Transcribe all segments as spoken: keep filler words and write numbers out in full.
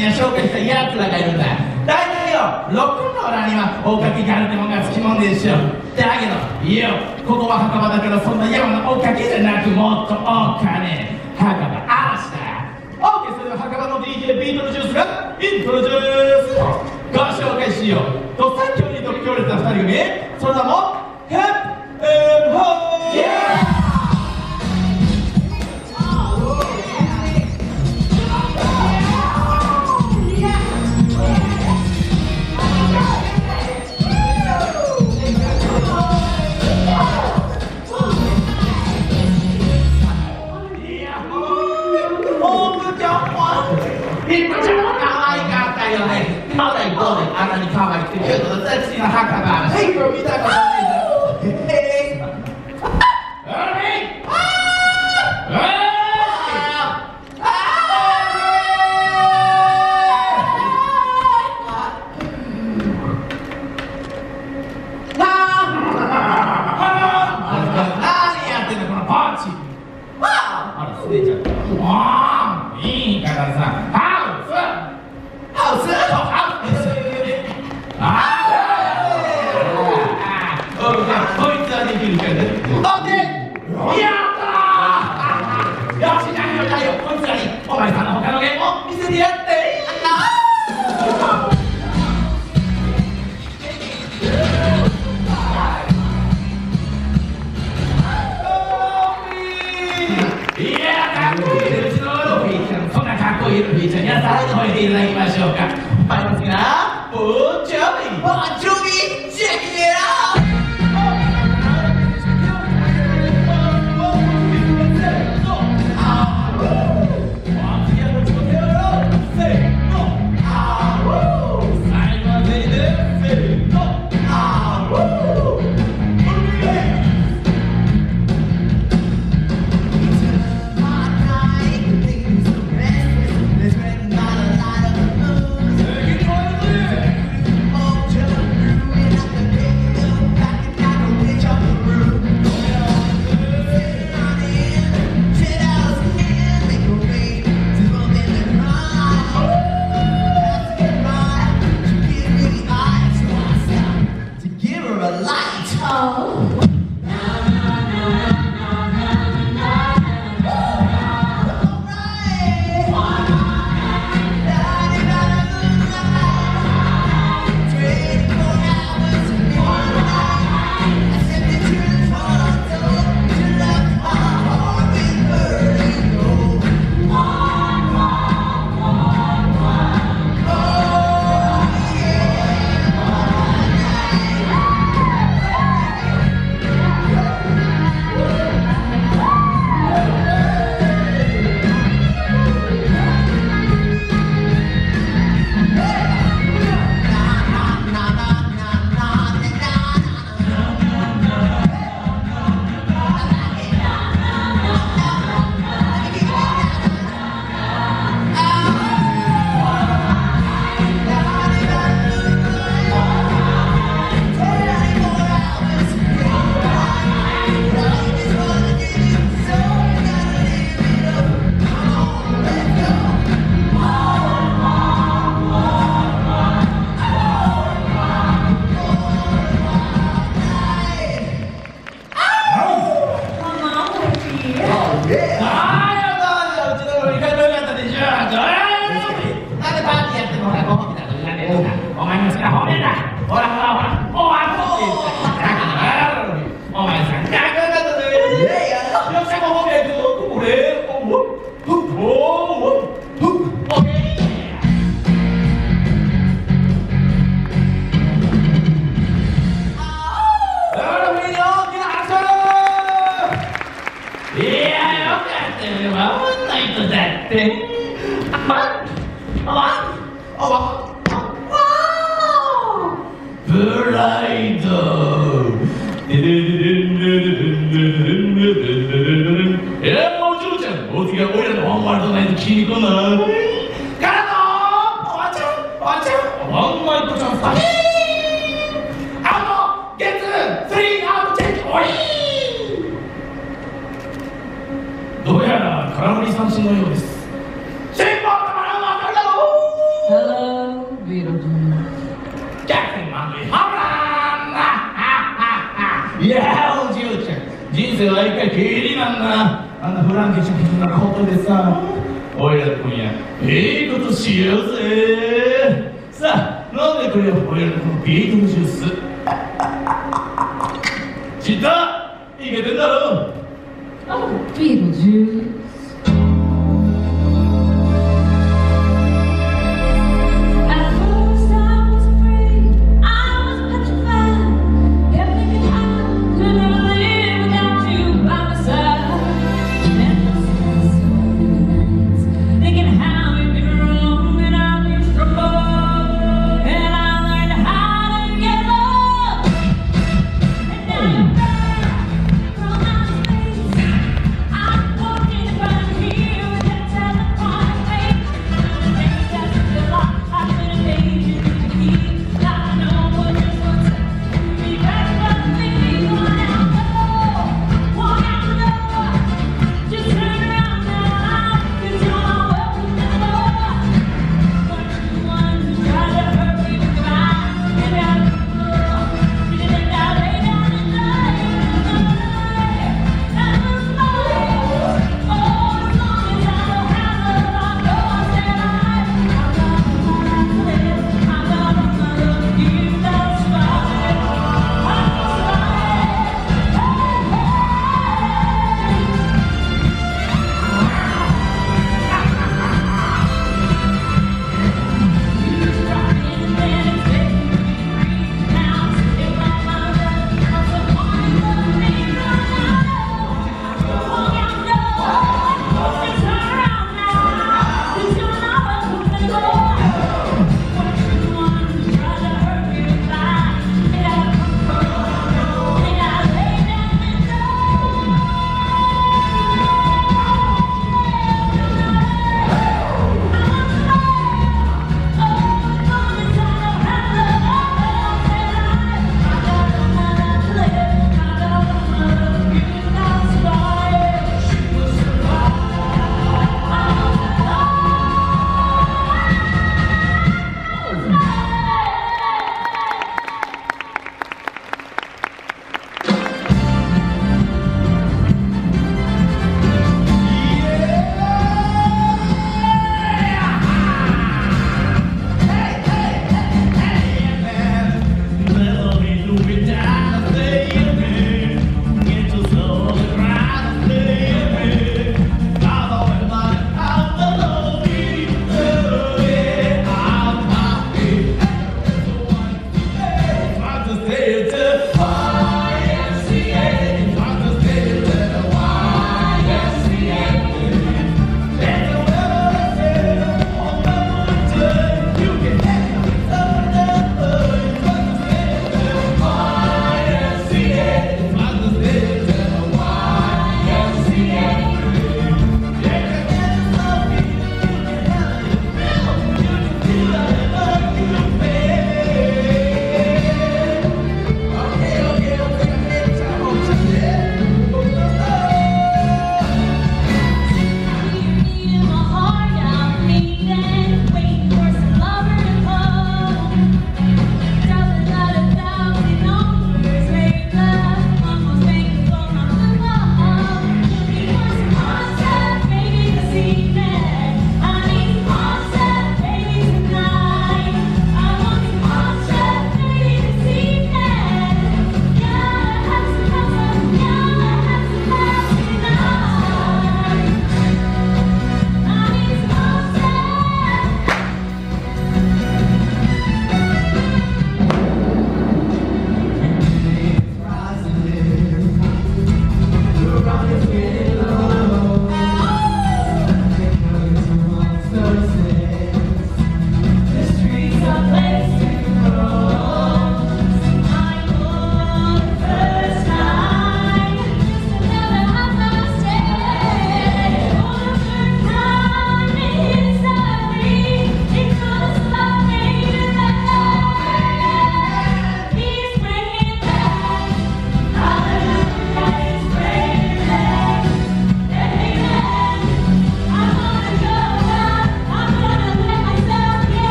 には紹介したやつらがいるんだ。大体よ、ロックンローラーには大かきガルってもんがつきもんでしょ。だけどいや、ここは墓場だからそんな山の大かきじゃなく、もっとおっかねえ墓場嵐だ。オーケー、それでは墓場の ディージェー ビートルジュースがイントロジュースご紹介しよう。と最強に独強烈なふたり組、その名もヘップエンホー。イエーイ。まだ行こうね、あんなに可愛くてキュートなセクシーな墓場。はい、これ見たことないぞ。へへ。あれ？ああ。ああ。何やってんのこのパンチ。あら、すれちゃった。もういいからさ。ハウス。ハウス。最後の方へいただきましょうか。はい、お次な。ボンジョビ。ボンジョビ。チェックイットアウト。ブライド。えらいもう嬢ちゃん、お次は俺らのワンワールドナイト聞きに来んな。からのおばちゃん、おばちゃん、ワンナイトチャンスだ。アウト、ゲッツ、スリーアウトチェンジ、おい。どうやら空振り三振のようです。先輩から分かるだろう。 生は一回きりなんだ。あんなフランケンシュタインのことでさ、おいらと今夜ええことしようぜ。さあ飲んでくれよ、おいらのこのビートルジュース。知った、いけてんだろ。 Oh, Beetlejuice. At first I was afraid, I was petrified, kept thinking I could never live without you by my side. And I spent so many nights thinking how it'd been wrong and I'd been strong, and I learned how to get love. And now you're back from outer space. I walked in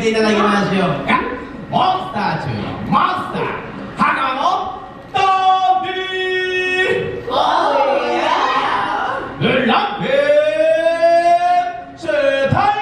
ていただきましょうか。モンスター中のモンスター、香川のトビーブランペーシュタイ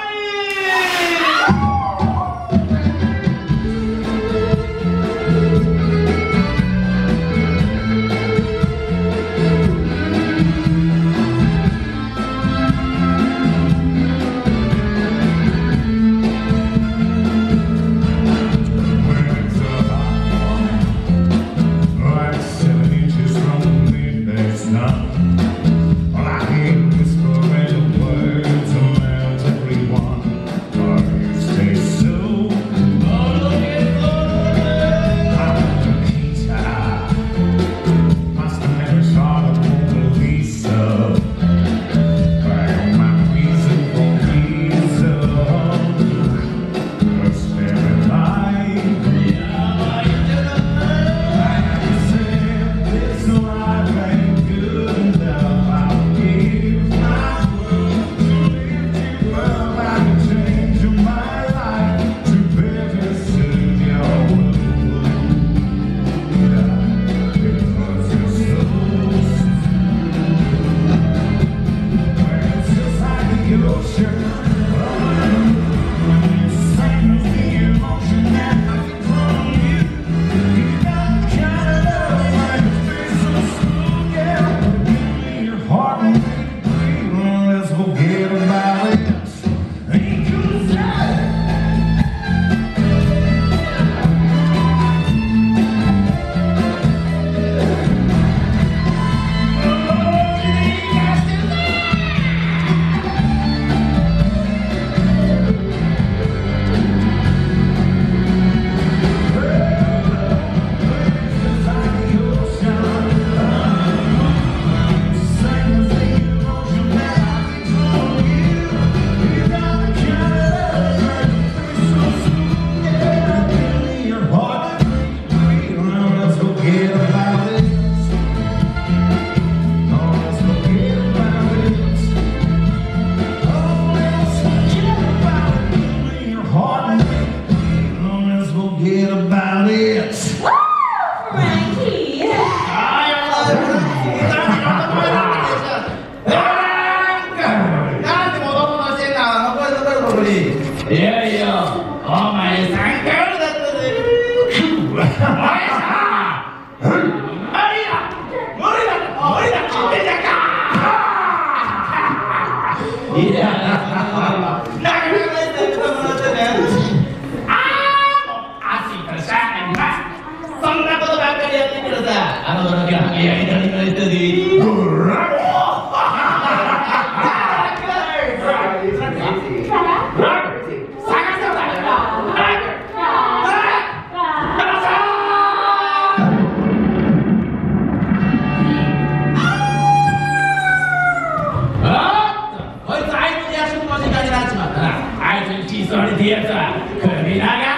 いやいや、お前さんかいだったぜ。お前さ無理だ無理だ無理だって言ってんじゃんか。いやなかなかねえこともらってね。ああもう暑いからしゃあないんだ。そんなことばっかりやってんけどさ、あの時はいや左の人でブラボーそれでやつは首長